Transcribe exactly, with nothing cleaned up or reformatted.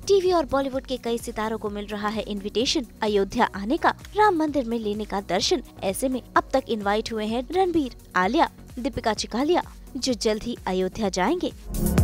TV और बॉलीवुड के कई सितारों को मिल रहा है इनविटेशन अयोध्या आने का, राम मंदिर में लेने का दर्शन। ऐसे में अब तक इनवाइट हुए हैं रणबीर, आलिया, दीपिका चिकालिया, जो जल्द ही अयोध्या जाएंगे।